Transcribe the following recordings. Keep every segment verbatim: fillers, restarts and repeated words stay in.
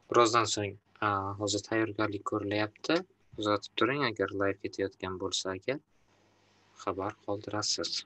Birozdan so'ng a, hozir tayyorgarlik ko'rilyapti. Kuzatib turing, agar live ketayotgan bo'lsa agar xabar qoldirasiz.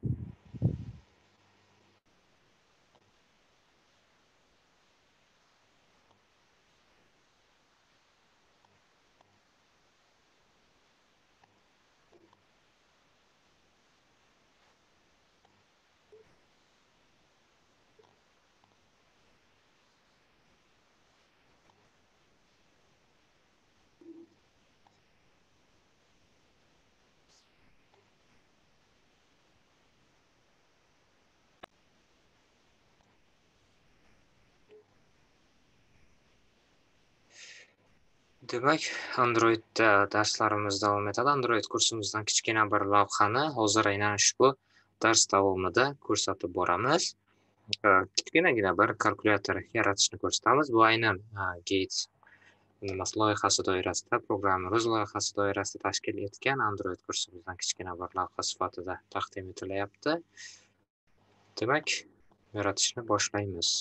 Demak, Androidda darslarimiz davom etadi. Android kursimizdan kichkina bir lavhani hozir aynan ushbu dars davomida ko'rsatib boramiz. A, kichkinagina bir kalkulyator yaratishni ko'rsatamiz. Bu aynan a, Gates nimasi loyihasi doirasida, Programmers loyihasi doirasida tashkil etgan Android kursimizdan kichkina bir lavha sifatida taqdim etilyapti. Demak, yaratishni boshlaymiz.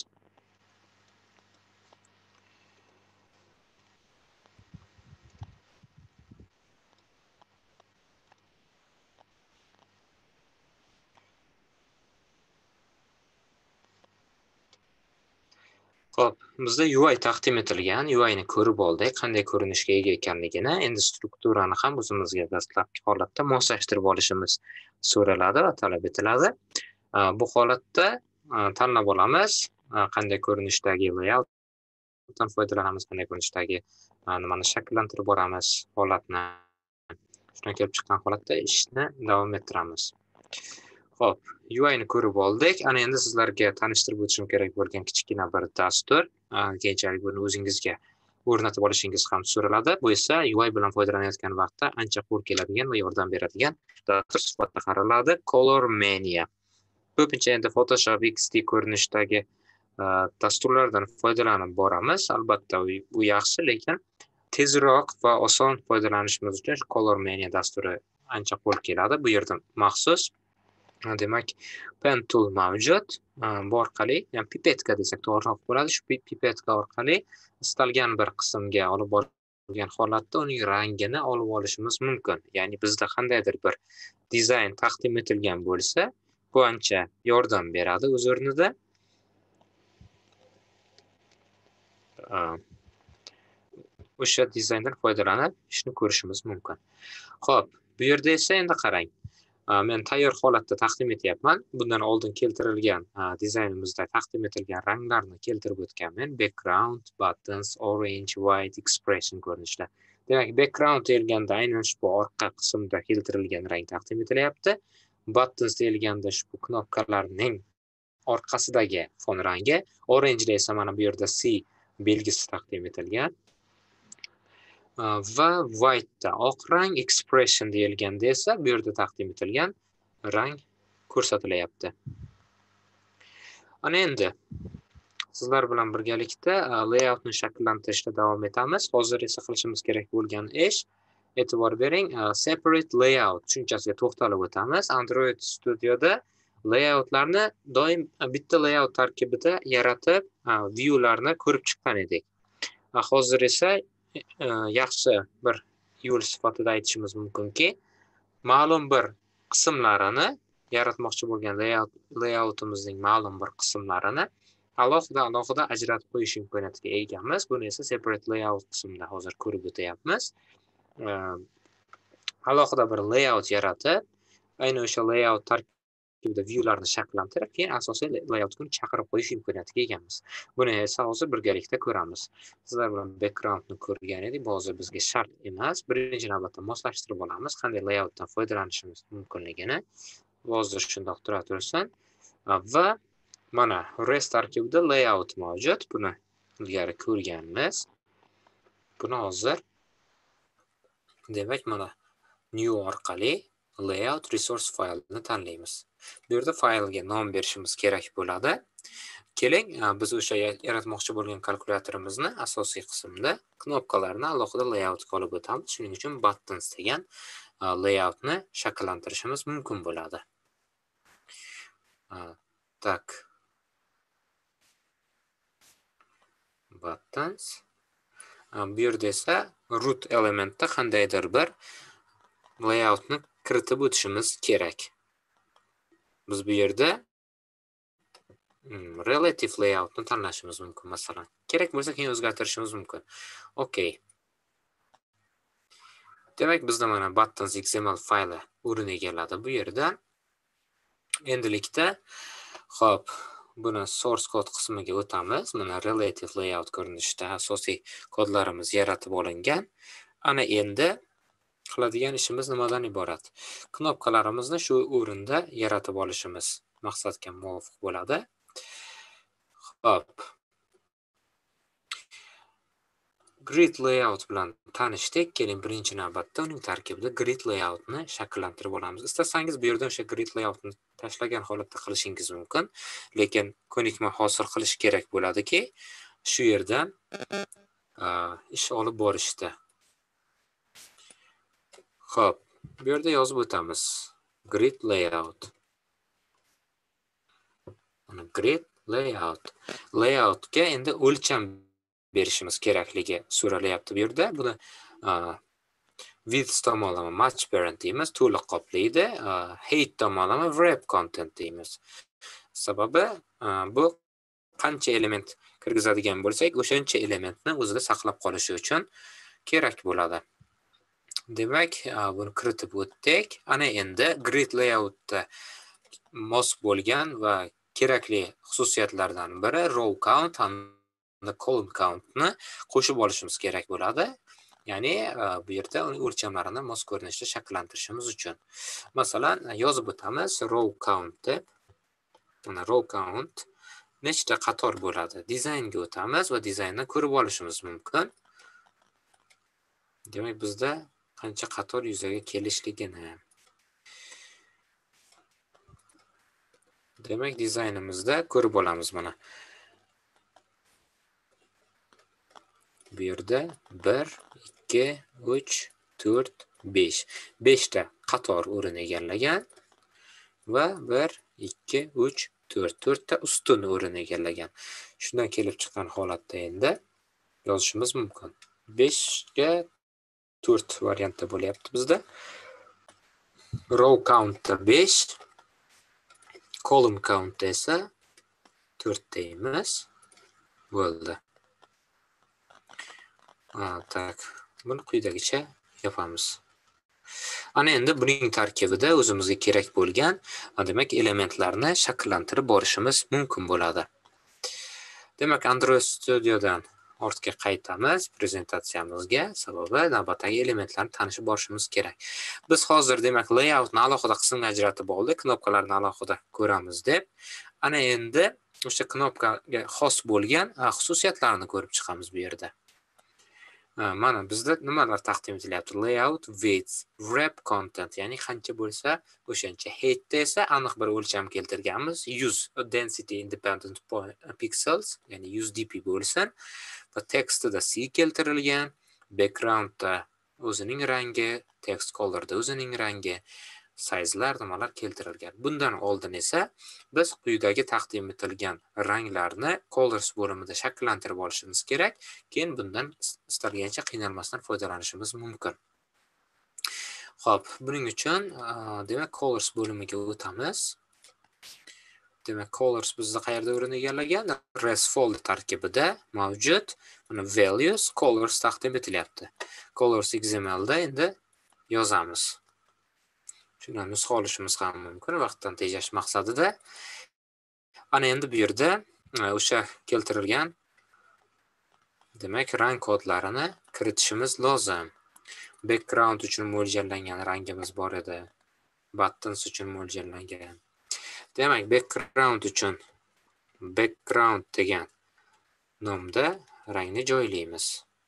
Xo'p, bizda U I taqdim etilgan. U I ni ko'rib oldik, qanday ko'rinishga ega ekanligini. Endi strukturani ham o'zimizga dastlabki holatda moslashtirib olishimiz so'raladi va talab etiladi. A, Bu holatda a, tanlab olamiz, a, qanday ko'rinishdagi layoutdan foydalanamiz, qanday ko'rinishdagi a, nimani shakllantirib boramiz, holatni. Shundan kelib chiqqan holatda ishni davom ettiramiz. Xo'p, U I ni ko'rib oldik. Ana endi sizlarga tanishtirib o'tishim kerak bo'lgan kichkina bir dastur. A, Keyinchalik buni o'zingizga o'rnatib olishingiz ham so'raladi. Bu esa U I bilan foydalanayotgan vaqtda ancha qo'l keladigan va yordam beradigan dastur sifatida qaraladi. Color Mania. Ko'pincha endi Photoshop X D ko'rinishdagi a, dasturlardan foydalanib boramiz. Albatta, u bu yaxshi, lekin tezroq va oson foydalanishimiz uchun Color Mania dasturi ancha qo'l keladi. Bu yerda maxsus A, demak, pen tool mavjud. A, Bu orqali, ya'ni pipetka desak to'g'riroq bo'ladi. Shu pi- pipetka orqali istalgan bir qismga olib borgan holatda uning rangini olib olishimiz mumkin. Ya'ni bizda qandaydir bir dizayn taqdim etilgan bo'lsa, bu ancha yordam beradi o'z o'rnida. A, O'sha dizayndan foydalanib ishni ko'rishimiz mumkin. Xo'p, bu yerda esa endi qarang. A, Men tayyor holatda taqdim etyapman. Bundan oldin keltirilgan a, dizaynimizda taqdim etilgan ranglarni keltirib o'tganman. Background, buttons, orange, white, expression ko'rinishda. Demak, background deyilganda aynan ushbu orqa qismda keltirilgan rang taqdim etilyapti. Buttons deyilganda ushbu knopkalarning orqasidagi fon rangi. Orange esa mana bu yerda C belgisi taqdim etilgan. A, va white'da oq rang, expression deyilganda esa bu yerda taqdim etilgan rang ko'rsatilyapti. Ana endi sizlar bilan birgalikda a, layoutni shakllantirishda davom etamiz. Hozir esa qilishimiz kerak bo'lgan ish, e'tibor bering, a, separate layout tushunchasiga to'xtalib o'tamiz. Android Studioda layoutlarni doim a, bitta layout tarkibida yaratib, a, viewlarni ko'rib chiqqan edik. A, Hozir esa e, yaxshi bir yo'l sifatida aytishimiz mumkinki, ma'lum bir qismlarini yaratmoqchi bo'lgan layout layoutimizning ma'lum bir qismlarini alohida alohida ajratib qo'yish imkoniyatiga egamiz. Buni esa separate layout qismida hozir ko'rib o'tyapmiz. A, Alohida bir layout yaratib, aynan o'sha layout tarkibida viewlarni shakllantirib, keyin asosiy layoutga chaqirib qo'yish imkoniyatiga egamiz. Buni esa hozir birgalikda ko'ramiz. Sizlar bilan backgroundni ko'rgan edik. Bu hozir bizga shart emas. Birinchi navbatda moslashtirib olamiz, qanday layoutdan foydalanishimiz mumkinligini. Hozir shundoq tura tursin. A, Va mana rest tarkibida layout mavjud. Buni ilgari ko'rganmiz. Buni hozir demak mana new orqali layout resource faylini tanlaymiz. Bu yerda faylga nom berishimiz kerak bo'ladi. Keling, a, biz o'sha ya- yaratmoqchi bo'lgan kalkulyatorimizni asosiy qismda knopkalarni alohida layoutga olib o'tamiz. Shuning uchun buttons degan a, layoutni shakllantirishimiz mumkin bo'ladi. A, Tak. Buttons. Bu yerda esa root elementda qandaydir bir layoutni kiritib o'tishimiz kerak. Biz bu yerda relative layoutni tanlashimiz mumkin masalan. Kerak bo'lsa keyin o'zgartirishimiz mumkin. Okay. Demak, bizda mana buttons xml fayli o'rin egalladi bu yerda. Endilikda, xo'p, buni source code qismiga o'tamiz. Mana relative layout ko'rinishida asosiy kodlarimiz yaratib olingan. Ana endi qiladigan ishimiz nimadan iborat? Knopkalarimizni shu o'rinda yaratib olishimiz maqsadga muvofiq bo'ladi. Xo'p. Grid layout bilan tanishdik. Keling, birinchi navbatda uning tarkibida grid layoutni shakllantirib olamiz. Istasangiz bu yerda o'sha grid layoutni tashlagan holatda qilishingiz mumkin, lekin ko'nikma hosil qilish kerak bo'ladiki, shu yerdan ish olib borishda. Xo'p, bu yerda yozib o'tamiz. Grid layout. Mana grid layout. Layoutga endi o'lcham berishimiz kerakligi so'ralyapti bu yerda. Buni width tomonlama match parent deymiz, to'liq qoplaydi. Height tomonlama wrap content deymiz. Sababi bu qancha element kirgizadigan bo'lsak, o'shancha elementni o'zida saqlab qolishi uchun kerak bo'ladi. Demak, buni kiritib o'tdik. Ana endi grid layoutda mos bo'lgan va kerakli xususiyatlardan biri row count hamda column countni qo'shib olishimiz kerak bo'ladi. Ya'ni bu yerda uning o'lchamlarini mos ko'rinishda shakllantirishimiz uchun. Masalan, yozib o'tamiz row count deb. Mana row count nechta qator bo'ladi? Dizaynga o'tamiz va dizaynni ko'rib olishimiz mumkin. Demak, bizda qancha qator yuzaga kelishligini. Demak, dizaynimizda ko'rib olamiz mana. Bu yerda bir, ikki, uch, to'rt, besh. besh ta qator o'rin egallagan va bir, ikki, uch, to'rt. to'rt ta ustun o'rin egallagan. Shundan kelib chiqqan holatda endi yozishimiz mumkin. besh ga to'rt variantda bo'lyapti bizda. Row count besh, column count esa to'rt deymiz. Bo'ldi. Ha, tak. Buni quyidagicha yapamiz. Ana endi buning tarkibida o'zimizga kerak bo'lgan, demak, elementlarni shakllantirib borishimiz mumkin bo'ladi. Demak, Android Studiodan ortga qaytamiz prezentatsiyamizga, sababi navbatdagi elementlarni tanishib borishimiz kerak. Biz hozir demak layoutni alohida qismga ajratib oldik, knopkalarni alohida ko'ramiz deb. Ana endi o'sha knopkaga xos bo'lgan xususiyatlarini ko'rib chiqamiz bu yerda. Mana bizda nimalar taqdim etilyapti? Layout, width, wrap content, ya'ni qancha bo'lsa o'shancha. Height esa aniq bir o'lcham keltirganmiz. Use density independent pixels, ya'ni U S D P bo'lsin. Va tekstida C keltirilgan, backgroundda o'zining rangi, text colorda o'zining rangi, sizelar nimalar keltirilgan. Bundan oldin esa biz quyidagi taqdim etilgan ranglarni colors bo'limida shakllantirib olishimiz kerak. Keyin bundan istalgancha qiynalmasdan foydalanishimiz mumkin. Xo'p, buning uchun demak colors bo'limiga o'tamiz. Demak, colors bizda qayerda o'rin egallagan? Res folder tarkibida mavjud. Mana values colors taqdim etilyapti. Colors X M L da endi yozamiz. Shundan nusxa olishimiz ham mumkin vaqtdan tejash maqsadida. Ana endi bu yerda o'sha keltirilgan demak rang kodlarini kiritishimiz lozim. Background uchun mo'ljallangan rangimiz bor edi. Buttons uchun mo'ljallangan. Demak, background uchun background degan nomda rangni joylaymiz.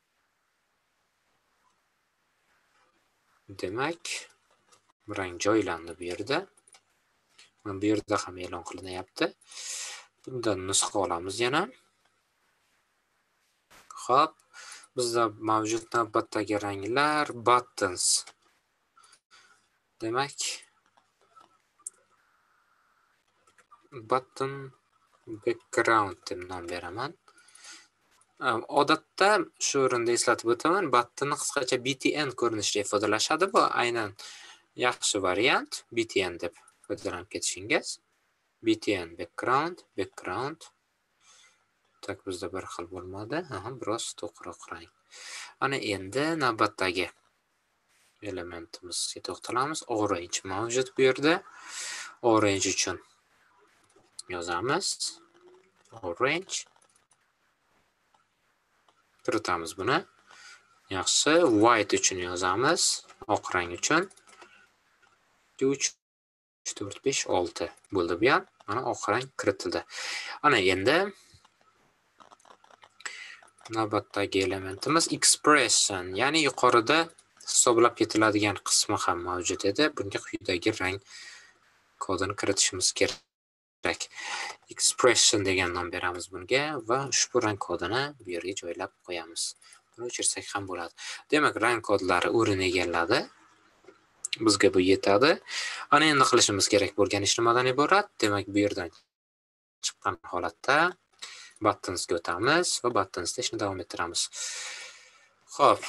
Demak, rang joylandi bu yerda. Mana bu yerda ham e'lon qilinyapti. Bundan nusxa olamiz yana. Xo'p, bizda mavjud navbatdagi ranglar buttons. Demak, button background deb nom beraman. Odatda shu o'rinda eslatib o'taman, button'ni qisqacha B T N ko'rinishida ifodalashadi. Bu aynan yaxshi variant B T N deb foydalanib ketishingiz. B T N background, background. Tak bizda bir xil bo'lmadi. Aha, biroz to'qroq rang. Ana endi navbatdagi elementimizga to'xtalamiz. Orange mavjud bu yerda. Orange uchun yozamiz. Orange. Kiritamiz buni. Yaxshi, white uchun yozamiz. Oq rang uchun uch, to'rt, besh, olti bo'ldi bu ham. Mana oq rang kiritildi. Ana endi navbatdagi elementimiz expression, ya'ni yuqorida hisoblab ketiladigan qismi ham mavjud edi. Bunga quyidagi rang kodini kiritishimiz kerak. Expression degan nom beramiz bunga va ushbu rang kodini bu yerga joylab qo'yamiz. Buni o'chirsak ham bo'ladi. Demak, rang kodlari o'rin egalladi. Bizga bu yetadi. Ana endi qilishimiz kerak bo'lgan ish nimadan iborat? Demak, bu yerdan chiqqan holatda buttonsga o'tamiz va buttonsda ishni davom ettiramiz. Xo'p.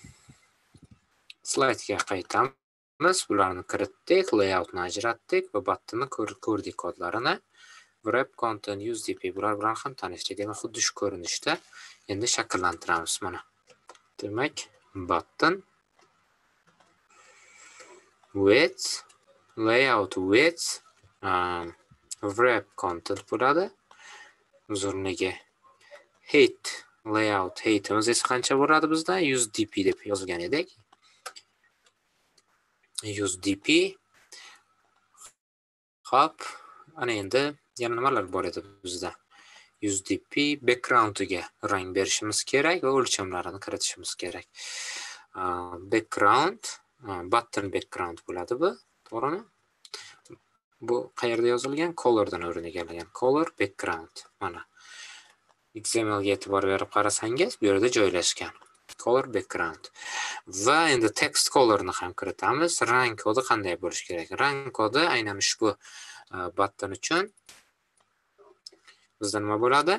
Slaydga qaytamiz. Bularni kiritdik, layoutni ajratdik va buttonni ko'rdik kodlarini. Wrap content use D P bular bilan ham tanishdik. Demak, xuddi shu ko'rinishda endi shakllantiramiz mana. Demak, button width, layout width, um, wrap content bo'ladi. Uzunligi height, layout heightimiz esa qancha bo'ladi bizda? use D P deb yozgan edik. use D P. Hop, ana endi yana nimalar bor edi bizda? use D P background'iga rang berishimiz kerak va o'lchamlarini kiritishimiz kerak. Uh, background, uh, button background bo'ladi bu, to'g'rimi? Bu qayerda yozilgan? Color'dan o'rin egallagan. Color background. Mana. X M L ga e'tibor berib qarasangiz, bu yerda joylashgan. Color background. Va endi text color'ni ham kiritamiz. Rang kodi qanday bo'lishi kerak? Rang kodi aynan ushbu uh, button uchun bizda nima bo'ladi?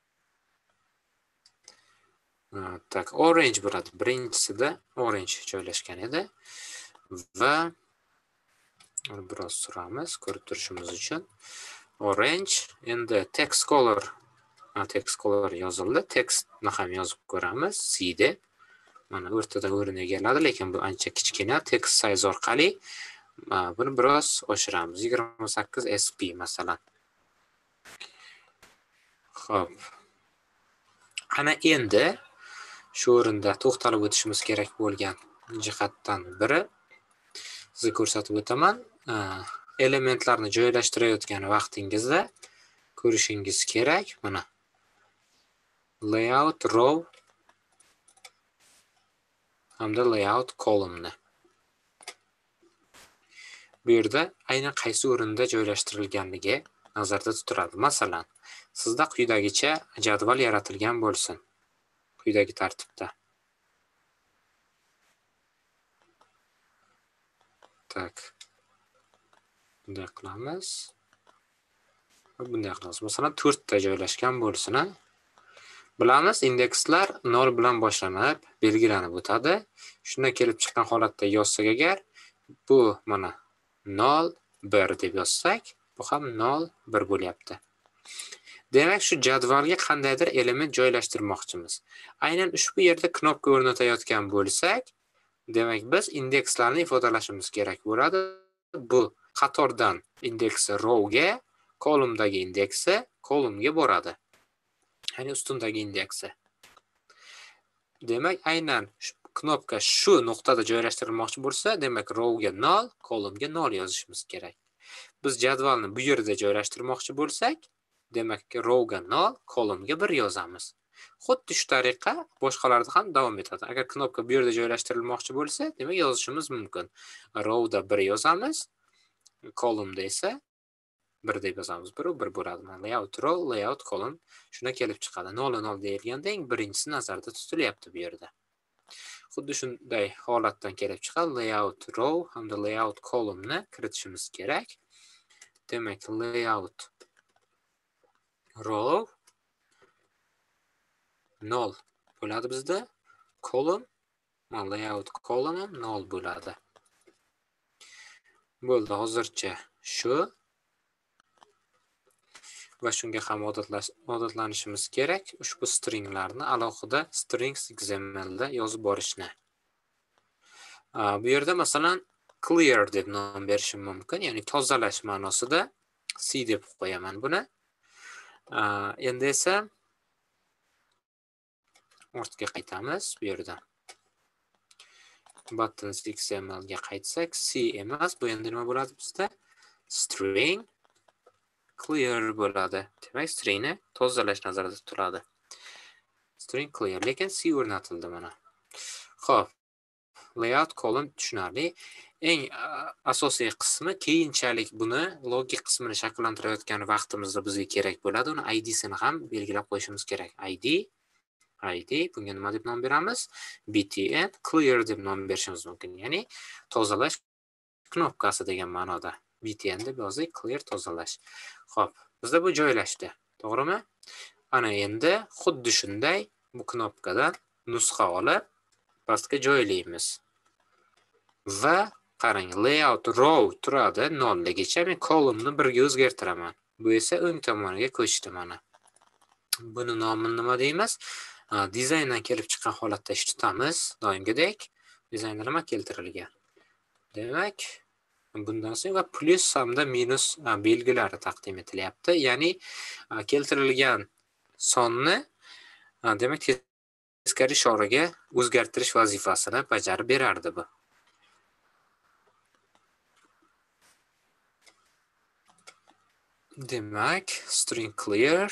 Uh, tak, orange bo'ladi. Birinchisida orange joylashgan edi. Va biroz suramiz ko'rib turishimiz uchun. Orange, endi text color, ha, text color yozildi. Textni ham yozib ko'ramiz. C deb. Mana o'rtada o'rin egalladi, lekin bu ancha kichkina. Text size orqali buni biroz oshiramiz. yigirma sakkiz S P masalan. Xo'p. Ana endi shu o'rinda to'xtalib o'tishimiz kerak bo'lgan jihatdan biri sizga ko'rsatib o'taman. Elementlarni joylashtirayotgan vaqtingizda ko'rishingiz kerak. Mana layout row hamda layout column. Bu yerda aynan qaysi o'rinda joylashtirilganligi nazarda tutiladi. Masalan, sizda quyidagicha jadval yaratilgan bo'lsin. Quyidagi tartibda. Tak. Bunday qilamiz. Bunday qilamiz. Masalan, to'rt ta joylashgan bo'lsin. Bilamiz, indekslar nol bilan boshlanib, belgilanib o'tadi. Shundan kelib chiqqan holatda yozsak agar, bu mana nol, bir deb yozsak, bu ham nol, bir bo'lyapti. Demak, shu jadvalga qandaydir element joylashtirmoqchimiz. Aynan ushbu yerda knopka o'rnatayotgan bo'lsak, demak biz indekslarni ifodalashimiz kerak bo'ladi. Bu qatordan indeksi rowga, kolumndagi indeksi kolumnga boradi. Ya'ni ustundagi indeksi. Demak, aynan knopka shu nuqtada joylashtirilmoqchi bo'lsa, demak rowga nol, kolumnga nol yozishimiz kerak. Biz jadvalni bu yerda joylashtirmoqchi bo'lsak, demak rowga nol, kolumnga bir yozamiz. Xuddi shu tariqa boshqalarda ham davom etadi. Agar knopka bu yerda joylashtirilmoqchi bo'lsa, demak yozishimiz mumkin. Rowda bir yozamiz, kolumnda esa bir deb yozamiz. bir bir bo'ladi. Layout row, layout column shuna kelib chiqadi. nol nol deyilganda eng birinchisi nazarda tutilyapti bu yerda. Xuddi shunday holatdan kelib chiqadi. Layout row hamda layout columnni kiritishimiz kerak. Demak, layout row nol bo'ladi bizda. Column, layout column nol bo'ladi. Bo'ldi, hozircha shu. Va shunga ham odatlanishimiz kerak. Ushbu stringlarni alohida strings X M L da yozib borishni. Bu yerda masalan clear deb nom berishim mumkin, ya'ni tozalash ma'nosida C deb qo'yaman buni. Endi esa ortga qaytamiz bu yerda. Buttons X M L ga qaytsak, C emas, bu endi nima bo'ladi bizda? String clear bo'ladi. Demak, stringni tozalash nazarda tutiladi. String clear, lekin C o'rnatildi mana. Xo'p, layout column tushunarli. Eng asosiy qismi keyinchalik buni logik qismini shakllantirayotgan vaqtimizda bizga kerak bo'ladi. Uni I D sini ham belgilab qo'yishimiz kerak. I D I D bunga nima deb nom beramiz? B T N clear deb nom berishimiz mumkin. Ya'ni tozalash knopkasi degan ma'noda. B T N deb yozdik, clear tozalash. Xo'p, bizda bu joylashdi, to'g'rimi? Ana endi xuddi shunday bu knopkadan nusxa olib pastga joylaymiz. Va qarang, layout row turadi nolligicha, men columnni birga o'zgartiraman. Bu esa o'ng tomoniga ko'chdi mana. Buni nomini nima deymiz? Dizayndan kelib chiqqan holatda ish tutamiz, doimgidek. Dizaynda nima keltirilgan? Demak, bundan so'ng va plus hamda minus belgilari taqdim etilyapti. Ya'ni keltirilgan sonni demak teskari ishoraga o'zgartirish vazifasini bajarib berardi bu. Demak, string clear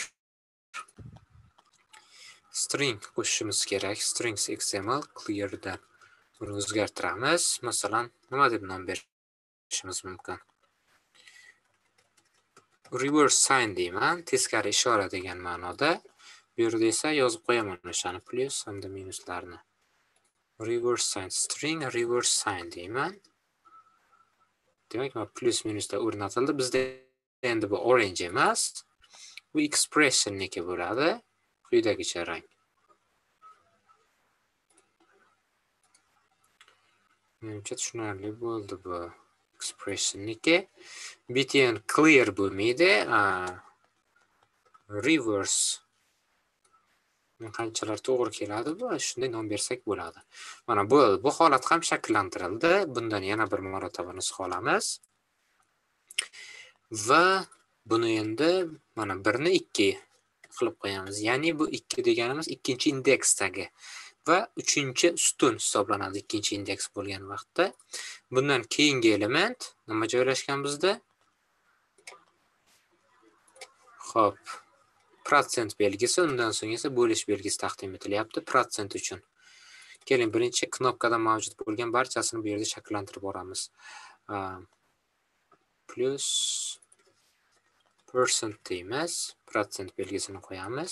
string qo'shishimiz kerak. Strings X M L clear da buni o'zgartiramiz. Masalan, nima deb nom berishimiz mumkin? Reverse sign deyman, teskari ishora degan ma'noda. Bu yerda esa yozib qo'yaman o'shani plus hamda minuslarni. Reverse sign, string reverse sign deyman. Demak, plus minuslar o'rnatildi. Bizda endi bu orange emas, bu expressionniki bo'ladi. Quyidagicha rang. Menimcha tushunarli bo'ldi bu expressionniki. B T N clear bo'lmaydi, reverse qanchalar to'g'ri keladi bu, shunday nom bersak bo'ladi. Mana bu bu holat ham shakllantirildi. Bundan yana bir marotaba nusxa olamiz. Va buni endi mana birni ikki qilib qo'yamiz. Ya'ni bu ikki deganimiz ikkinchi indeksdagi va uchinchi ustun hisoblanadi ikkinchi indeks bo'lgan vaqtda. Bundan keyingi element nima joylashgan bizda? Xo'p, protsent belgisi, undan so'ng esa bo'lish belgisi taqdim etilyapti protsent uchun. Keling, birinchi knopkada mavjud bo'lgan barchasini bu yerda shakllantirib boramiz. Plus percent deymiz, protsent belgisini qo'yamiz.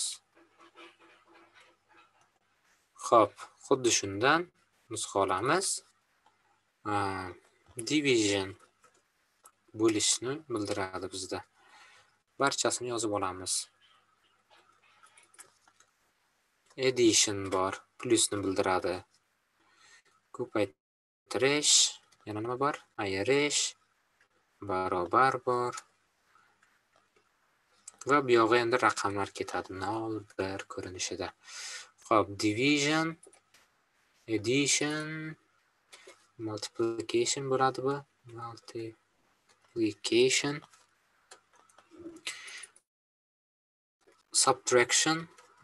Xo'p, xuddi shundan nusxa olamiz. Division bo'lishni bildiradi bizda. Barchasini yozib olamiz. Addition bor, plusni bildiradi. Ko'paytirish, yana nima bor? Ayirish, barobar bor. Va bu yoqqa endi raqamlar ketadi, nol, bir ko'rinishida. Xo'p, division, addition, multiplication bo'ladi bu. Multiplication, subtraction,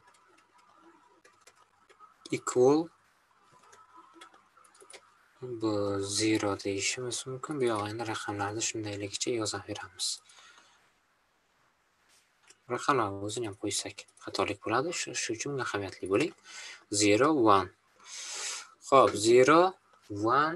equal, bu zero deyishimiz mumkin. Bu yoqqa endi raqamlarni shundayligicha yozaveramiz. Raqamlarni o'zini ham qo'ysak xatolik bo'ladi. Shu uchun ahamiyatli bo'ling. zero, one. Xo'p, zero, one.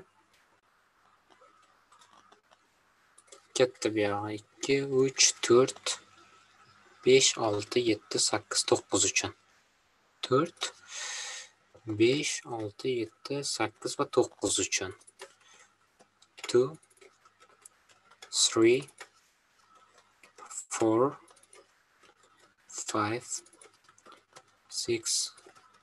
Katta bu yog'i ikki, uch, to'rt, besh, olti, yetti, sakkiz, to'qqiz uchun. to'rt, besh, olti, yetti, sakkiz va to'qqiz uchun. two, three, four, five, six,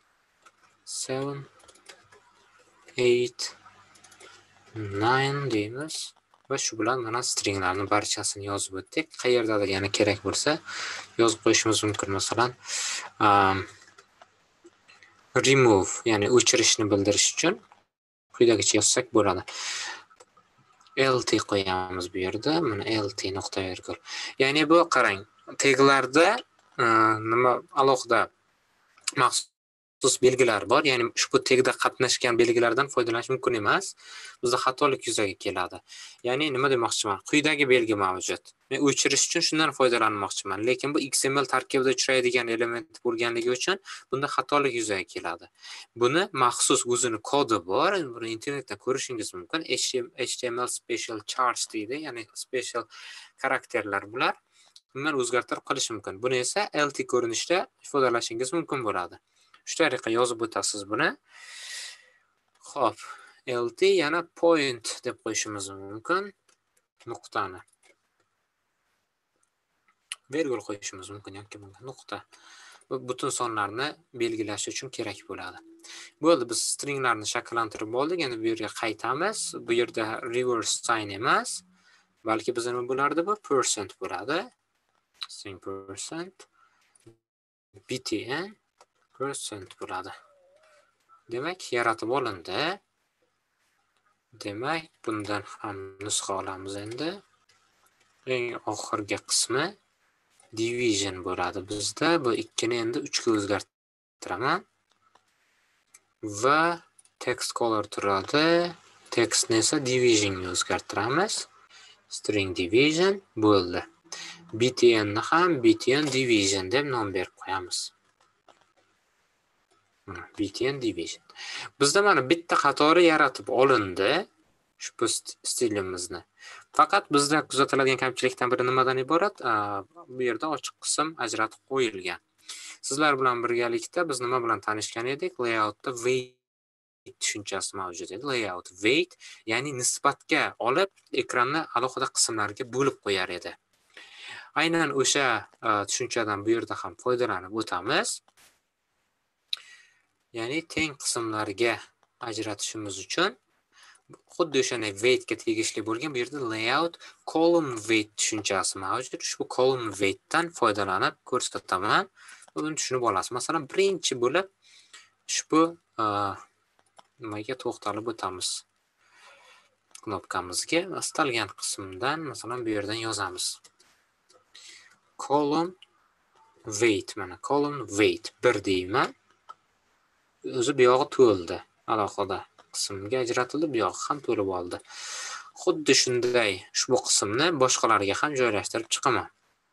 seven, eight, nine deymiz. Va shu bilan mana stringlarning barchasini yozib o'tdik. Qayerdadir yana kerak bo'lsa yozib qo'yishimiz mumkin. Masalan, um, remove, ya'ni o'chirishni bildirish uchun quyidagicha yozsak bo'ladi. lt qo'yamiz bu yerda. Mana lt nuqta virgul. Ya'ni bu qarang, taglarda nima alohida maxsus belgilar bor. Ya'ni ushbu tagda qatnashgan belgilardan foydalanish mumkin emas. Bizda xatolik yuzaga keladi. Ya'ni nima demoqchiman? Quyidagi belgi mavjud. Men o'chirish uchun shundan foydalanmoqchiman, lekin bu X M L tarkibida uchraydigan element bo'lganligi uchun bunda xatolik yuzaga keladi. Buni maxsus o'zini kodi bor. Buni internetda ko'rishingiz mumkin. H T M L special charts deydi, ya'ni special karakterlar bular. Bundan o'zgartirib qilish mumkin. Buni esa lt ko'rinishda ifodalashingiz mumkin bo'ladi. Shu tariqa yozib o'tasiz buni. Xo'p, lt yana point deb qo'yishimiz mumkin. Nuqtani. Virgul qo'yishimiz mumkin yoki bunga nuqta. Bu butun sonlarni belgilash uchun kerak bo'ladi. Bo'ldi, biz stringlarni shakllantirib oldik. Endi bu yerga qaytamiz. Bu yerda reverse sign emas, balki biz nima bo'lardi bu? Percent bo'ladi. String percent btn percent bo'ladi. Demak, yaratib olindi. Demak, bundan ham nusxa olamiz endi. Eng oxirgi qismi division bo'ladi bizda. Bu ikkini endi uch ga o'zgartiraman. Va text color turadi. Textni esa division ga o'zgartiramiz. String division bo'ldi. btn ni ham btn division deb nom berib qo'yamiz. btn division. Bizda mana bitta qatori yaratib olindi ushbu stilimizni. Faqat bizda kuzatiladigan kamchilikdan biri nimadan iborat? Bu yerda ochiq qism ajratib qo'yilgan. Sizlar bilan birgalikda biz nima bilan tanishgan edik? Layoutda weight tushunchasi mavjud edi. Layout weight, ya'ni nisbatga olib ekranni alohida qismlarga bo'lib qo'yar edi. Aynan o'sha tushunchadan bu yerda ham foydalanib o'tamiz. Ya'ni teng qismlarga ajratishimiz uchun xuddi o'shana weight ga tegishli bo'lgan bu yerda layout column weight tushunchasi mavjud. Ushbu column weight dan foydalanib ko'rsataman. Buni tushunib olasiz. Masalan, birinchi bo'lib ushbu nimaga to'xtalib o'tamiz. Knopkamizga istalgan qismdan, masalan, bu yerdan yozamiz. Column weight, mana column weight bir deyman. O'zi bu yog'i to'ldi. Alohida qismga ajratildi, bu yog'i ham to'lib oldi. Xuddi shunday ushbu qismni boshqalarga ham joylashtirib chiqaman.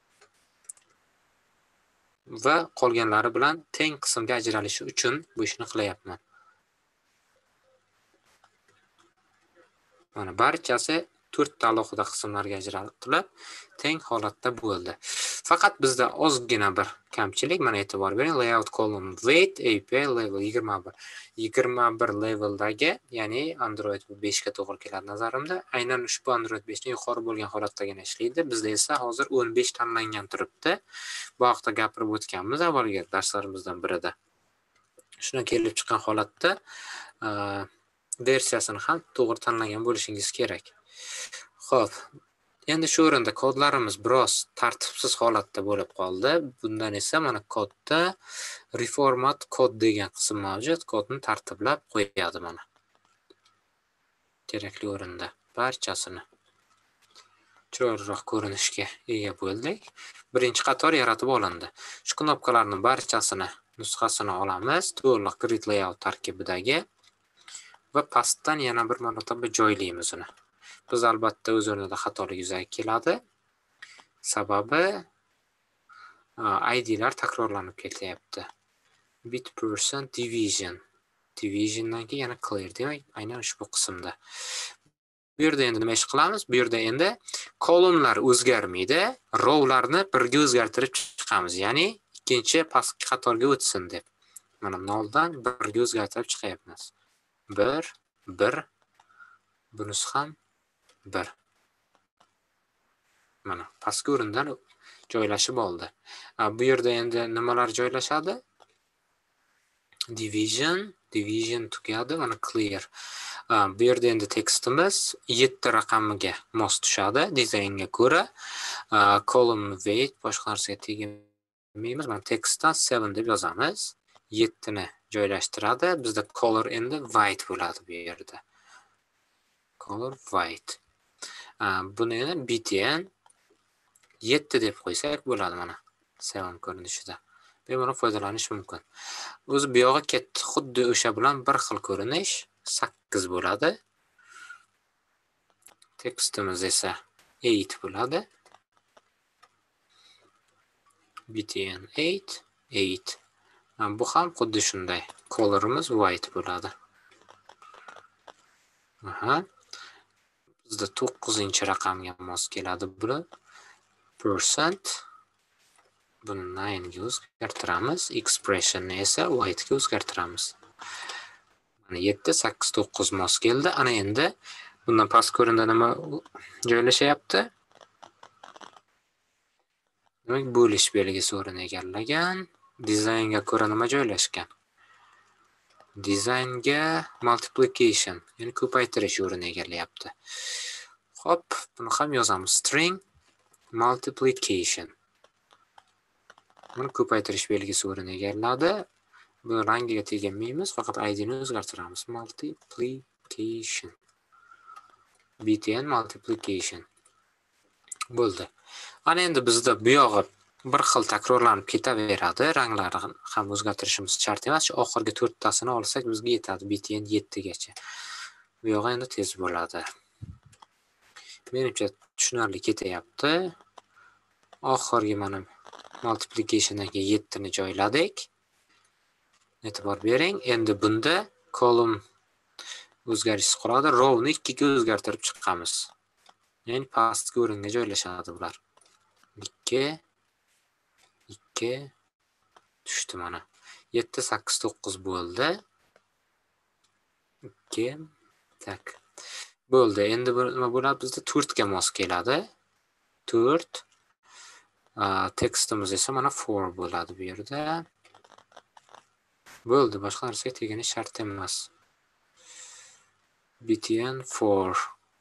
Va qolganlari bilan teng qismga ajralishi uchun bu ishni qilyapman. Mana barchasi to'rtta alohida qismlarga ajratilib, teng holatda bo'ldi. Faqat bizda ozgina bir kamchilik, mana e'tibor bering, layout column weight A P I level yigirma bir. yigirma bir leveldagi, ya'ni Android besh ga to'g'ri keladi nazarimda. Aynan ushbu Android besh ni yuqori bo'lgan holatdagina ishlaydi. Bizda esa hozir o'n besh tanlangan turibdi. Bu haqda gapirib o'tganmiz avvalgi darslarimizdan birida. Shundan kelib chiqqan holatda versiyasini ham to'g'ri tanlagan bo'lishingiz kerak. Xo'p, endi shu o'rinda kodlarimiz biroz tartibsiz holatda bo'lib qoldi. Bundan esa mana kodda reformat kod degan qism mavjud. Kodni tartiblab qo'yadi mana. Kerakli o'rinda barchasini chiroyliroq ko'rinishga ega bo'ldik. Birinchi qator yaratib olindi. Shu knopkalarning barchasini nusxasini olamiz. To'liq grid layout tarkibidagi va pastdan yana bir marotaba joylaymiz uni. Biz albatta o'z o'rnida xatolik yuzaga keladi. Sababi I D'lar takrorlanib ketyapti. Bit percent division. Divisiondan keyin yana clear, demak, aynan ushbu qismda. Bu yerda endi nima ish qilamiz? Bu yerda endi kolumnlar o'zgarmaydi, rowlarni birga o'zgartirib chiqamiz. Ya'ni ikkinchi pastki qatorga o'tsin deb. Mana nol dan bir ga o'zgartirib chiqyapmiz. bir, bir, bunisi ham bir. Mana pastki o'rindan joylashib oldi. Bu yerda endi nimalar joylashadi? Division division tugadi, mana clear. Bu yerda endi tekstimiz yetti raqamiga mos tushadi dizaynga ko'ra. Column weight boshqa narsaga tegmaymiz. Mana tekstdan seven deb yozamiz. yetti ni joylashtiradi. Bizda color endi white bo'ladi bu yerda. Color white. Buni btn yetti deb qo'ysak bo'ladi mana. seven ko'rinishida. Bemalol foydalanish mumkin. O'zi bu yog'i ketdi, xuddi o'sha bilan bir xil ko'rinish, sakkiz bo'ladi. Tekstimiz esa eight bo'ladi. btn eight, eight. Bu ham xuddi shunday. Colorimiz white bo'ladi. Aha. Bizda to'qqizinchi raqamga mos keladi bu. Percent. Buni nine ga o'zgartiramiz. Expression esa white ga o'zgartiramiz. Mana yetti, sakkiz, to'qqiz mos keldi. Ana endi bundan past ko'rinda nima joylashyapti? Demak, bo'lish belgisi o'rin egallagan. Dizaynga ko'ra nima joylashgan? Dizaynga multiplication, ya'ni ko'paytirish o'rin egallayapti. Xo'p, buni ham yozamiz. String multiplication. Buni ko'paytirish belgisi o'rin egalladi. Buni rangiga teginmaymiz, faqat I D ni o'zgartiramiz. Multiplication. btn multiplication. Bo'ldi. Ana endi bizda bu yog'i bir xil takrorlanib ketaveradi. Ranglarini ham o'zgartirishimiz shart emas. Shu oxirgi to'rttasini olsak bizga yetadi btn yetti gacha. Bu yog'i endi tez bo'ladi. Menimcha tushunarli ketyapti. Oxirgi mana multiplication'ga yetti ni joyladik. E'tibor bering. Endi bunda column o'zgarishsiz qoladi. Row ni ikki ga o'zgartirib chiqamiz. Ya'ni pastki o'ringa joylashadi bular. ikki, ikki tushdi mana. yetti, sakkiz, to'qqiz bo'ldi. ikki, tak. Bo'ldi. Endi nima bo'ladi? Bizda to'rt ga mos keladi. to'rt. Tekstimiz esa mana four bo'ladi bu yerda. Bo'ldi. Boshqa narsaga teginish shart emas. btn four.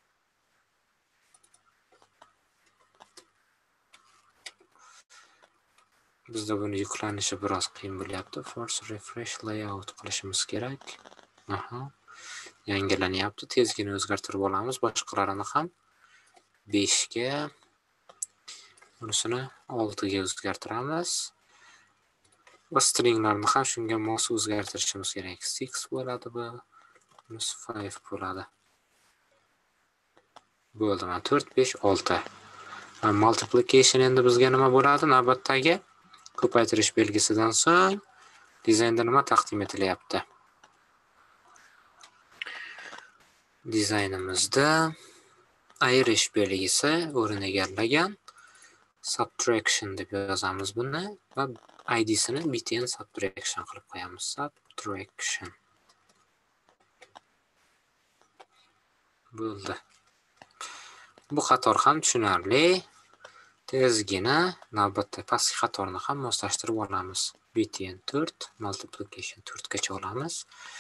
Bizda buni yuklanishi biroz qiyin bo'lyapti. Force refresh layout qilishimiz kerak. Aha. Yangilanyapti. Tezgina o'zgartirib olamiz. Boshqalarini ham besh ga, bunisini olti ga o'zgartiramiz. Va stringlarni ham shunga mos o'zgartirishimiz kerak. six bo'ladi bu. Bunisi five bo'ladi. Bo'ldi. Mana to'rt, besh, olti. Multiplication endi bizga nima bo'ladi? Navbatdagi ko'paytirish belgisidan so'ng dizaynda nima taqdim etilyapti? Dizaynimizda ayirish belgisi o'rin egallagan. Subtraction deb yozamiz buni va I D sini btn subtraction qilib qo'yamiz. Subtraction. Bo'ldi. Bu qator ham tushunarli. Tezgina navbatda pastki qatorni ham moslashtirib olamiz. btn to'rt, multiplication to'rt gacha olamiz.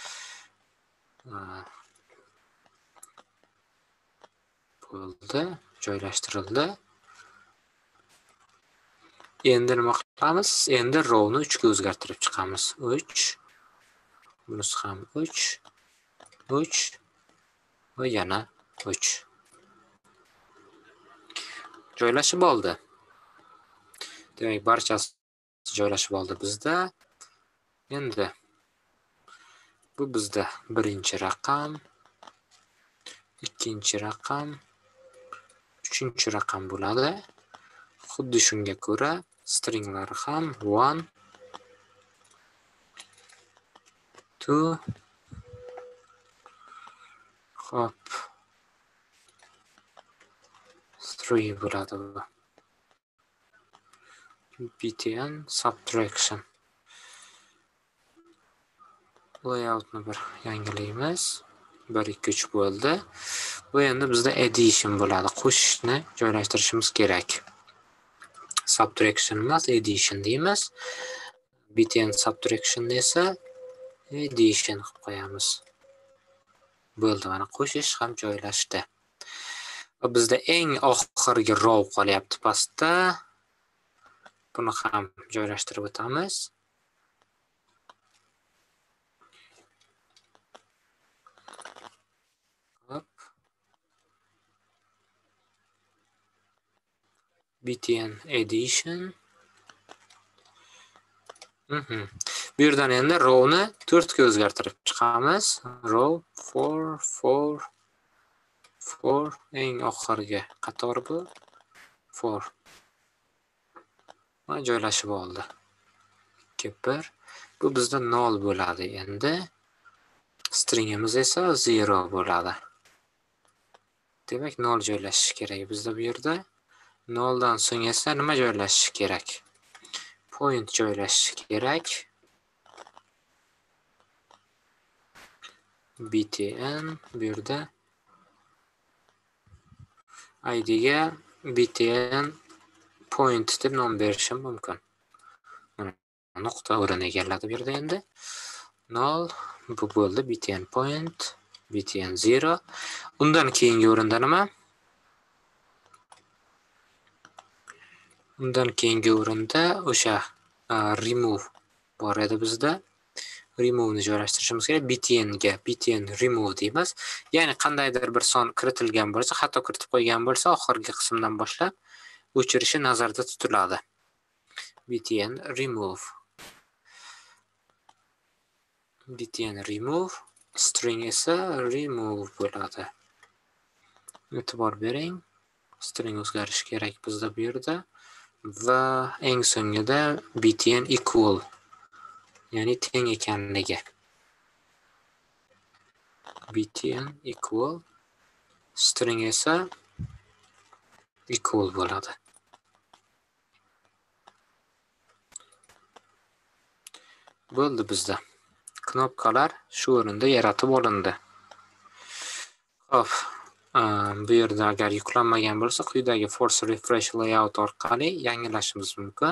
Bo'ldi, joylashtirildi. Endi nima qilamiz? Endi row ni uch ga o'zgartirib chiqamiz. uch. Bunisi ham uch, uch va yana uch. Joylashib oldi. Demak, barchasi joylashib oldi bizda. Endi bu bizda birinchi raqam, ikkinchi raqam, uchinchi raqam bo'ladi. Xuddi shunga ko'ra stringlari ham one, two, hop, three bo'ladi bu. btn subtraction. Layoutni bir yangilaymiz. bir, ikki, uch bo'ldi. Bu endi bizda addition bo'ladi. Qo'shishni joylashtirishimiz kerak. Subtraction emas, addition deymiz. btn subtraction esa Edition qilib qo'yamiz. Bo'ldi, mana qo'shish ham joylashdi. Bizda eng oxirgi row qolyapti pastda. Buni ham joylashtirib o'tamiz. Hop. btn edition. Mhm. Bu yerdan endi rowni to'rt ga o'zgartirib chiqamiz. Row four four four eng oxirgi qator bu four. Mana joylashib oldi. ikki bir. Bu bizda nol bo'ladi endi. Stringimiz esa zero bo'ladi. Demak, nol joylashishi kerak bizda bu yerda. nol dan so'ng esa nima joylashishi kerak? Point joylashishi kerak. btn bu yerda id ga btn point deb nom berishim mumkin. Nuqta o'rin egalladi bu yerda endi. nol bu bo'ldi btn point, btn zero. Undan keyingi o'rinda nima? Undan keyingi o'rinda o'sha remove bor edi bizda. Remove ni joylashtirishimiz kerak. btn ga btn remove deymiz. Ya'ni qandaydir bir son kiritilgan bo'lsa, hatto kiritib qo'ygan bo'lsa, oxirgi qismdan boshlab o'chirishi nazarda tutiladi. btn remove. btn remove string esa remove bo'ladi. E'tibor bering. String o'zgarishi kerak bizda bu yerda. Va eng so'ngida btn equal, ya'ni teng ekanligi. btn equal string esa equal bo'ladi. Bo'ldi bizda. Knopkalar shu o'rinda yaratib olindi. Xo'p, bu yerda agar yuklanmagan bo'lsa, quyidagi force refresh layout orqali yangilashimiz mumkin.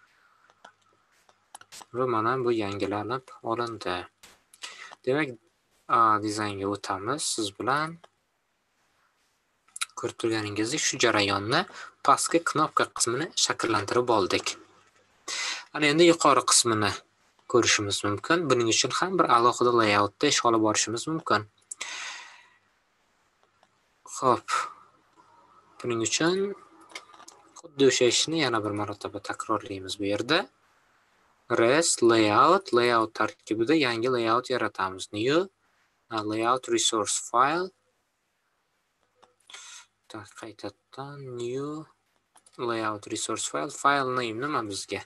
Va mana bu yangilanib olindi. Demak, dizaynga o'tamiz siz bilan. Ko'rib turganingizdek, shu jarayonni pastki knopka qismini shakllantirib oldik. Ana endi yuqori qismini ko'rishimiz mumkin. Buning uchun ham bir alohida layoutda ish olib borishimiz mumkin. Xo'p. Buning uchun xuddi o'sha ishni yana bir marotaba takrorlaymiz bu yerda. Rest layout, layout tarkibida yangi layout yaratamiz. New layout resource file. Qaytadan new layout resource file. File name nima bizga?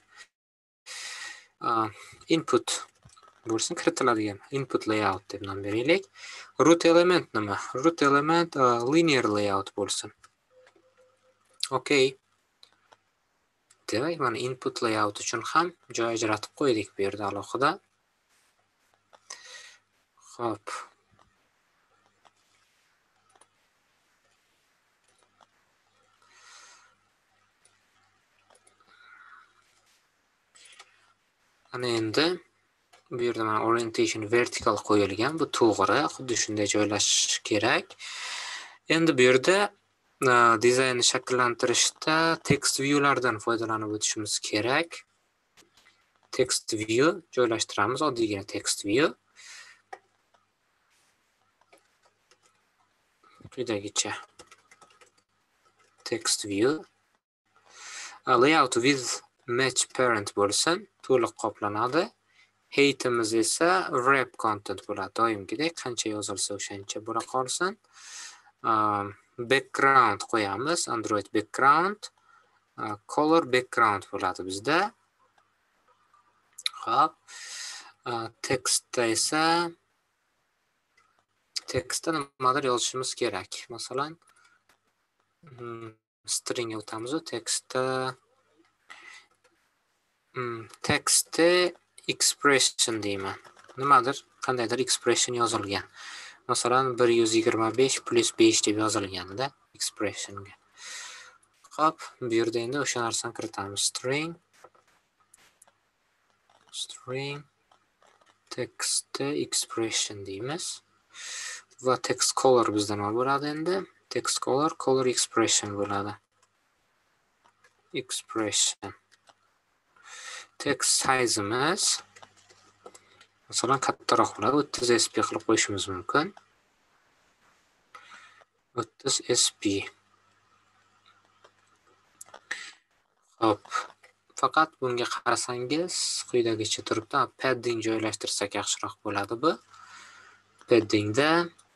Input bo'lsin, kiritiladigan input layout deb nom beraylik. Root element nima? Root element linear layout bo'lsin. Okay. Demak, mana input layout uchun ham joy ajratib qo'ydik bu yerda alohida. Xo'p. Ana endi bu yerda mana orientation vertical qo'yilgan. Bu to'g'ri, xuddi shunday joylashish kerak. Endi bu yerda dizaynni shakllantirishda text viewlardan foydalanib o'tishimiz kerak. Text view joylashtiramiz, oddiygina text view. Quyidagicha text view. Layout with match parent bo'lsin, to'liq qoplanadi. Heightimiz esa wrap content bo'ladi. Doimgidek qancha yozilsa o'shancha bo'la qolsin. Background qo'yamiz, Android background. Color background bo'ladi bizda. Xo'p. Textda esa textda nimadir yozishimiz kerak. Masalan, stringga o'tamiz. Textda textda expression deyman. Nimadir, qandaydir expression yozilgan. Masalan, bir yuz yigirma besh plus besh deb yozilganda expressionga. Xo'p, bu yerda endi o'sha narsani kiritamiz. String string text expression deymiz. Va text color bizdan nima bo'ladi endi? Text color, color expression bo'ladi. Expression. Text size'imiz masalan kattaroq bo'ladi. o'ttiz S P qilib qo'yishimiz mumkin. o'ttiz S P. Hop. Faqat bunga qarasangiz quyidagicha turibdi. Padding joylashtirsak yaxshiroq bo'ladi bu. Paddingda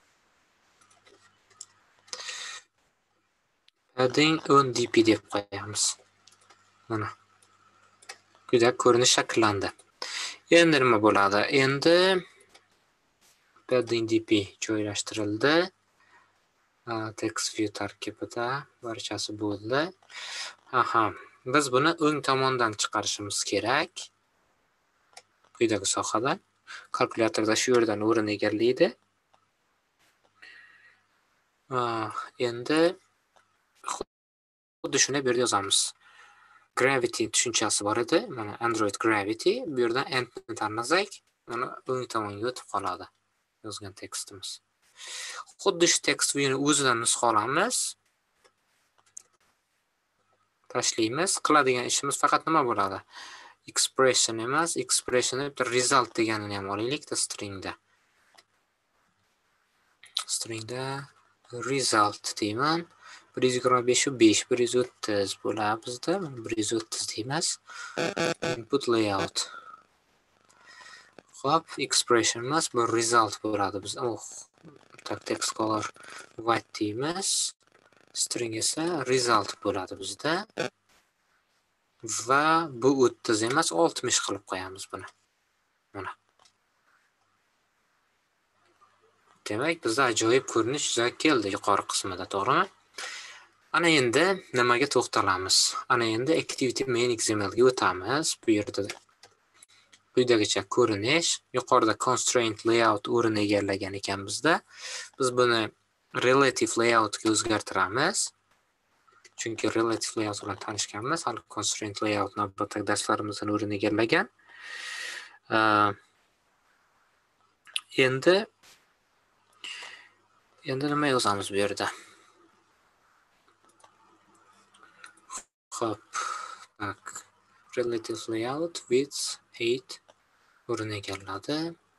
padding o'n dp deb qo'yamiz. Mana. Quyida ko'rinish shakllandi. Endi nima bo'ladi? Endi padding dp joylashtirildi. Text view tarkibida barchasi bo'ldi. Aha, biz buni o'ng tomondan chiqarishimiz kerak. Quyidagi sohada kalkulyatorda shu yerdan o'rin egallaydi. Endi xuddi shuni bu yerda yozamiz. Gravity tushunchasi bor edi. Mana Android Gravity. Bu yerdan endni tanlasak, mana o'ng tomonga o'tib qoladi yozgan tekstimiz. Xuddi shu text viewni o'zidan nusxa olamiz. Tashlaymiz. Qiladigan ishimiz faqat nima bo'ladi? Expression emas, expression deb result deganini ham olaylik stringda. Stringda result deyman. bir yuz yigirma besh u besh, bir yuz o'ttiz bo'ladi bizda. bir yuz o'ttiz deymiz. Input layout. Hop, expression emas, bu result bo'ladi bizda. Oh, tak text color white deymiz. String esa result bo'ladi bizda. Va bu o'ttiz emas, oltmish qilib qo'yamiz buni. Mana. Demak, bizda ajoyib ko'rinish yuzaga keldi yuqori qismida, to'g'rimi? Ana endi nimaga to'xtalamiz? Ana endi activity main X M L ga o'tamiz. Bu yerda quyidagicha ko'rinish, yuqorida constraint layout o'rin egallagan ekan bizda. Biz buni relative layout ga o'zgartiramiz. Chunki relative layout bilan tanishganmiz, hali constraint layout navbatdagi darslarimizdan o'rin egallagan. Endi endi nima yozamiz bu yerda? Hop, tak. Relative layout width eight o'rin egalladi.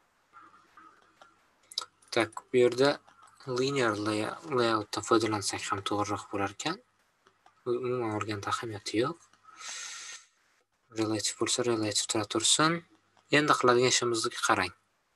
Tak, bu yerda linear layoutdan foydalansak ham to'g'riroq bo'lar ekan. Umuman olganda ahamiyati yo'q. Relative bo'lsa relative tura tursin. Endi qiladigan ishimizga qarang.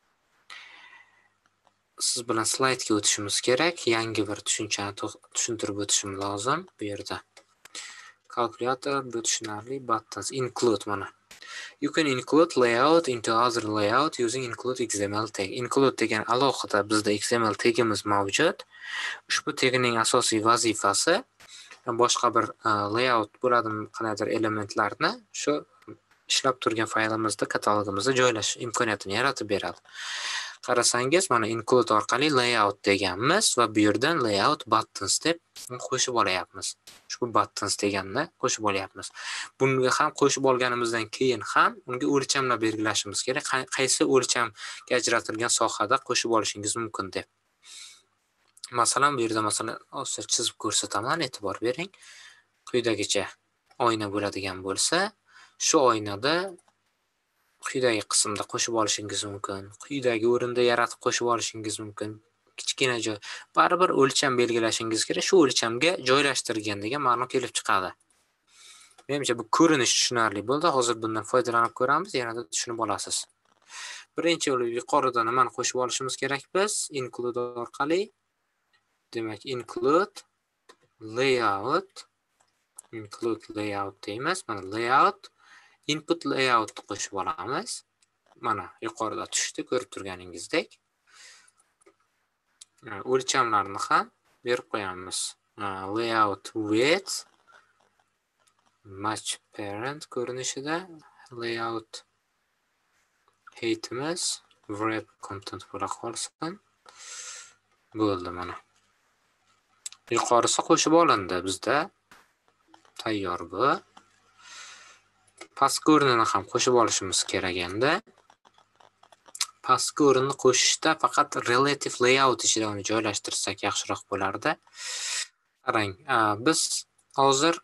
Siz bilan slaydga o'tishimiz kerak. Yangi bir tushunchani tushuntirib o'tishim lozim bu yerda. Calculator, bu tushunarli, buttons, include mana. You can include layout into other layout using include X M L tag. Include degan alohida bizda X M L tagimiz mavjud. Ushbu tagning asosiy vazifasi boshqa bir layout bo'ladimi, qanaqadir elementlarni shu ishlab turgan faylimizda, katalogimizda joylash imkoniyatini yaratib beradi. Qarasangiz, mana include orqali layout deganmiz va bu yerdan layout buttons deb qo'shib olayapmiz. Ushbu buttons deganni qo'shib olayapmiz. Bunga ham qo'shib olganimizdan keyin ham unga o'lchamlar belgilashimiz kerak. Qaysi o'lchamga ajratilgan sohada qo'shib olishingiz mumkin deb. Masalan, bu yerda masalan, o'sha chizib ko'rsataman, e'tibor bering. Quyidagicha oyna bo'ladigan bo'lsa, shu oynada quyidagi qismda qo'shib olishingiz mumkin. Quyidagi o'rinda yaratib qo'shib olishingiz mumkin. Kichkina joy. Baribir o'lcham belgilashingiz kerak. Shu o'lchamga joylashtirgan degan ma'no kelib chiqadi. Menimcha bu ko'rinish tushunarli bo'ldi. Hozir bundan foydalanib ko'ramiz, yanada tushunib olasiz. Birinchi bo'lib yuqorida nimani qo'shib olishimiz kerak biz? Include orqali. Demak, include layout. Include layout deymiz. Mana layout input layout qo'shib olamiz. Mana yuqorida tushdi, ko'rib turganingizdek. O'lchamlarni ham berib qo'yamiz. Layout width match parent ko'rinishida, layout heightimiz wrap content bo'la qolsin. Bo'ldi mana. Yuqorisi qo'shib olindi bizda. Tayyor bu. Pastki o'rnini ham qo'shib olishimiz kerak endi. pastki o'rinni qo'shishda faqat relative layout ichida uni joylashtirsak yaxshiroq bo'lardi. Qarang, biz hozir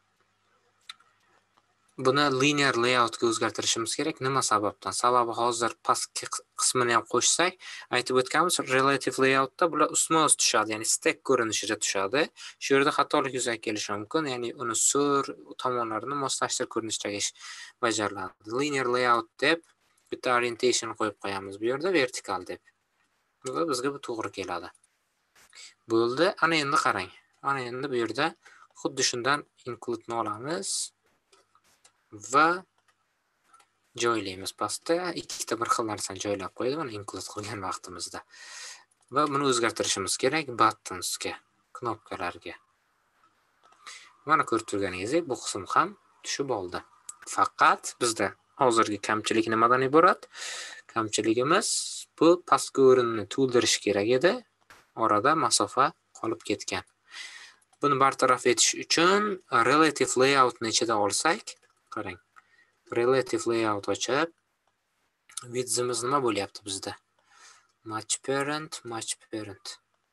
buni linear layoutga o'zgartirishimiz kerak. Nima sababdan? Sababi hozir pastki qismini ham qo'shsak, aytib o'tganimiz relative layoutda bular ustma-ust tushadi, ya'ni stack ko'rinishida tushadi. Shu yerda xatolik yuzaga kelishi mumkin, ya'ni uni sur tomonlarini moslashtirib ko'rinishdagi ish bajariladi. Linear layout deb bitta orientation qo'yib qo'yamiz bu yerda, vertikal deb. Va bizga bu to'g'ri keladi. Bo'ldi. Ana endi qarang. Ana endi bu yerda xuddi shundan include ni olamiz va joylaymiz pastda. Ikkita bir xil narsani joylab qo'ydim, mana include qilgan vaqtimizda. Va buni o'zgartirishimiz kerak buttonsga, knopkalarga. Mana ko'rib turganingizdek, bu qism ham tushib oldi. Faqat bizda hozirgi kamchilik nimadan iborat? Kamchiligimiz bu pastki o'rinni to'ldirish kerak edi. Orada masofa qolib ketgan. Buni bartaraf etish uchun relative layoutni ichida olsak, qarang. Relative layout ochib, width'imiz nima bo'lyapti bizda? Match parent, match parent.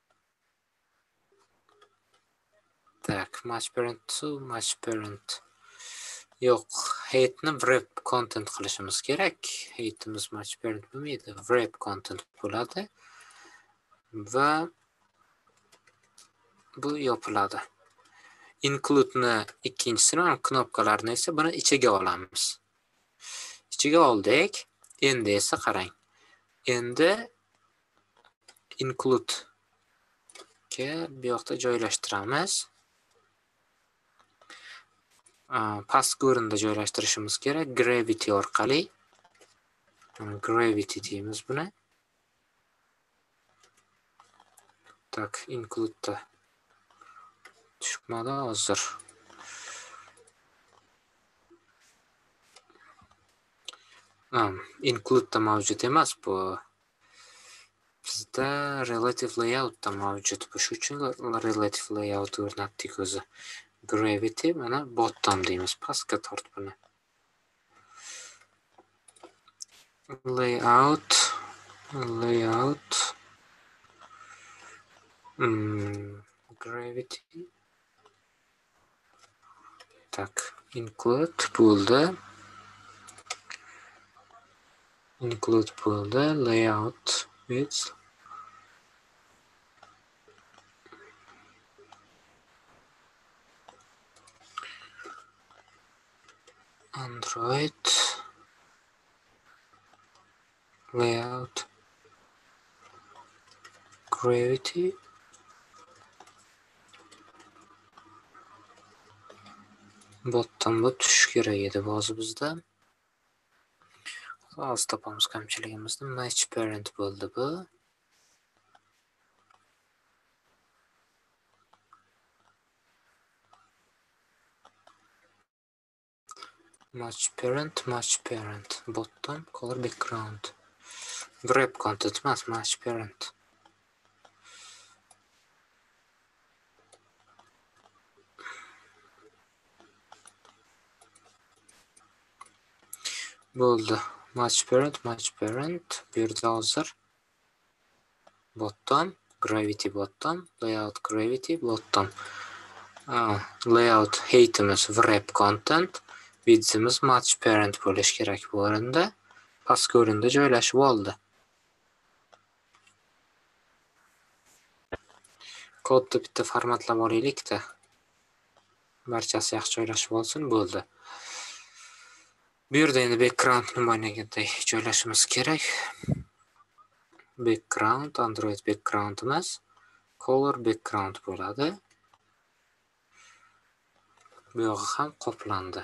Tak, match parent to match parent. Yo'q, height'ni wrap content qilishimiz kerak. Height'imiz match parent bo'lmaydi, wrap content bo'ladi. Va bu yopiladi. Include'ni ikkinchisini, knopkalarni esa buni ichiga olamiz. Ichiga oldik. Endi esa qarang. Endi include ga bu yoqda joylashtiramiz. Pastki o'rinda joylashtirishimiz kerak gravity orqali. Gravity deymiz buni. Tak, include tushmadi hozir. Include da mavjud emas bu. Bizda relative layout da mavjud. Bu shu uchun relative layout o'rnatdik o'zi. Gravity mana bottom deymiz, pastga tort buni. Layout layout hmm, gravity. Tak, include bo'ldi. Include bo'ldi, layout width. Android layout gravity bottomga tushish kerak edi hozir bizda. Hozir topamiz kamchiligimizni. Match parent bo'ldi bu. Match parent, match parent, bottom, color background. Wrap content emas, match parent. Bo'ldi. Match parent, match parent. Bu yerda hozir bottom, gravity bottom, layout gravity bottom. Layout height'imiz wrap content. Width'imiz match parent bo'lish kerak bu o'rinda. Pastki o'rinda joylashib oldi. Kodni bitta formatlab olaylik-da. Barchasi yaxshi joylashib olsin, bo'ldi. Bu yerda endi background nimoynaganday joylashimiz kerak. Background, Android background emas, color background bo'ladi. Bu yog'i ham qoplandi.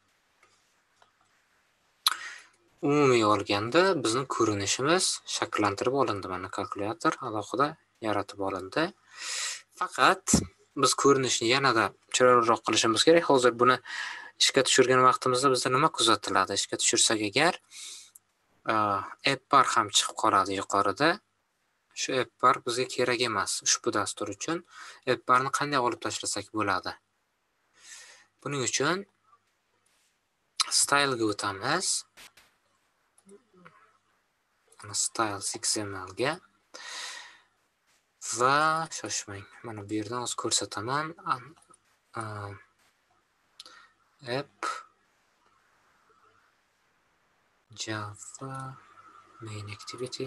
Umumiy olganda bizning ko'rinishimiz shakllantirib olindi. Mana kalkulyator alohida yaratib olindi. Faqat biz ko'rinishni yanada chiroyliroq qilishimiz kerak. Hozir buni ishga tushirgan vaqtimizda bizda nima kuzatiladi? Ishga tushirsak agar app bar ham chiqib qoladi yuqorida. Shu app bar bizga kerak emas ushbu dastur uchun. App barni qanday olib tashlasak bo'ladi? Buning uchun style ga o'tamiz. mana styles X M L ga va shoshmang. Mana bu yerdan hozir ko'rsataman. App Java main activity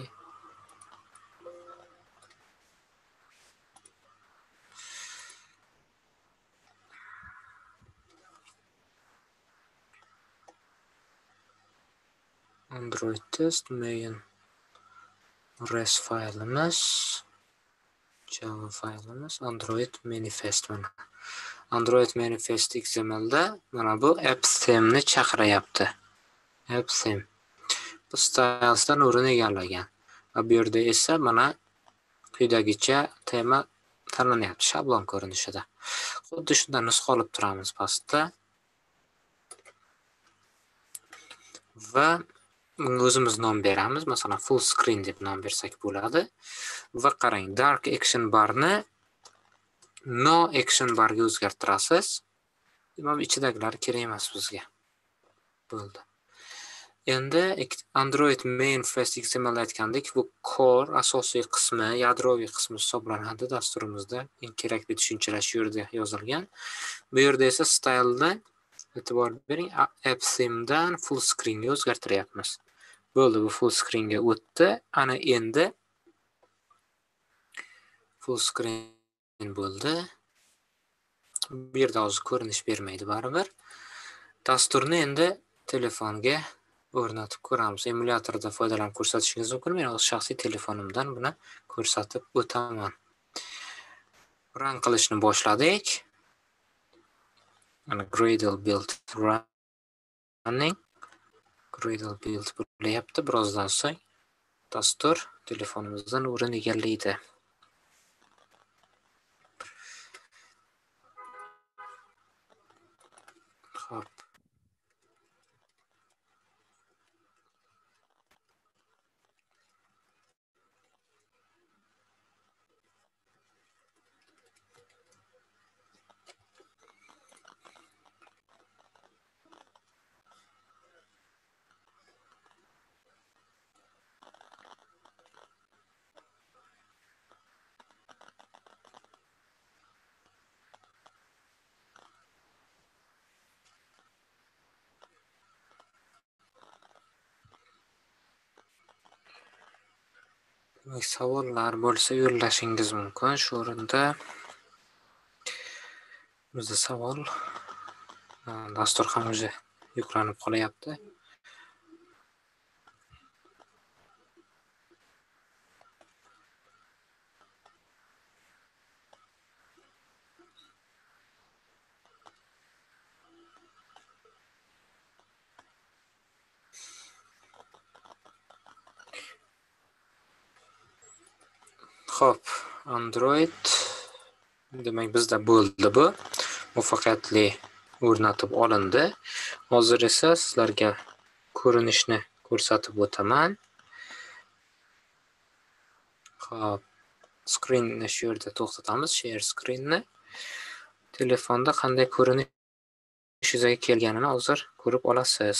Android test main res faylimiz Java faylimiz Android manifest mana. Android manifest X M L da mana bu app theme ni chaqiryapti. App theme. Bu stylesdan o'rin egallagan. Va bu yerda esa mana quyidagicha tema tanlanyapti shablon ko'rinishida. Xuddi shundan nusxa olib turamiz pastda. Va bunga o'zimiz nom beramiz. Masalan, full screen deb nom bersak bo'ladi. Va qarang, dark action barni no action barga o'zgartirasiz. Demak, ichidagilar kerak emas bizga. Bo'ldi. Endi Android manifest X M L aytgandik, bu core asosiy qismi, yadroviy qismi hisoblanadi dasturimizda. Eng kerakli tushunchalar shu yerda yozilgan. Bu yerda esa style'ni e'tibor bering, app theme'dan full screen ga o'zgartiryapmiz. Bo'ldi, bu full screen ga o'tdi. Ana endi full screen bo'ldi. Bu yerda hozir ko'rinish bermaydi baribir. Dasturni endi telefonga o'rnatib ko'ramiz. Emulyatorda foydalanib ko'rsatishingiz mumkin. Men o'z shaxsiy telefonimdan buni ko'rsatib o'taman. Run qilishni boshladik. Mana Gradle build running. Gradle build bo'lyapti. Birozdan so'ng dastur telefonimizdan o'rin egallaydi. Xo'p. Savollar bo'lsa yo'llashingiz mumkin. Shu o'rinda bizda savol dastur ham o'zi yuklanib qolyapti. Xo'p, Android demak bizda bo'ldi bu. Muvaffaqiyatli o'rnatib olindi. Hozir esa sizlarga ko'rinishni ko'rsatib o'taman. Xo'p, screenni shu yerda to'xtatamiz, share screenni. Telefonda qanday ko'rinish yuzaga kelganini hozir ko'rib olasiz.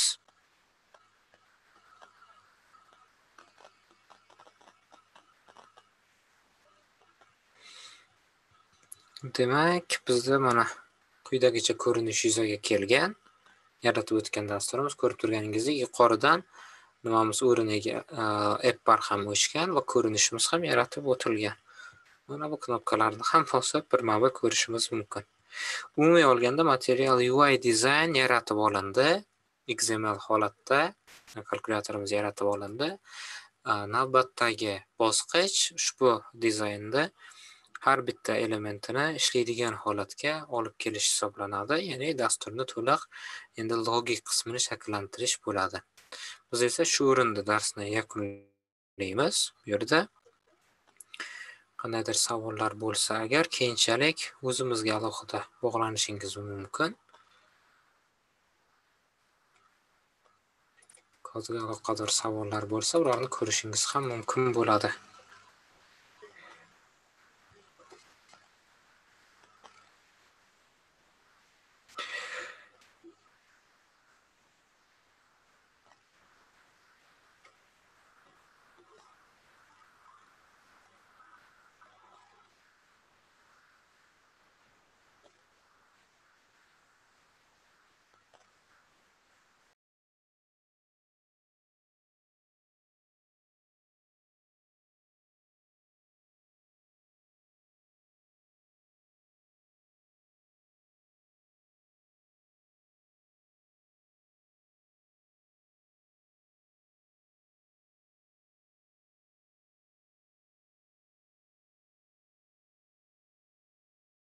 Demak, bizda mana quyidagicha ko'rinish yuzaga kelgan. Yaratib o'tgan dasturimiz ko'rib turganingizdek, yuqoridan nimamiz o'rniga app bar ham o'chgan va ko'rinishimiz ham yaratib o'tilgan. Mana bu knopkalarni ham bosib birma-bir ko'rishimiz mumkin. Umumiy olganda material U I design yaratib olindi. X M L holatda kalkulyatorimiz yaratib olindi. Navbatdagi bosqich ushbu dizaynda har bitta elementini ishlaydigan holatga olib kelish hisoblanadi. Ya'ni dasturni to'liq endi logik qismini shakllantirish bo'ladi. Biz esa shu o'rinda darsni yakunlaymiz. Bu yerda qandaydir savollar bo'lsa agar keyinchalik o'zimizga alohida bog'lanishingiz mumkin. Kodga aloqador savollar bo'lsa, ularni ko'rishingiz ham mumkin bo'ladi.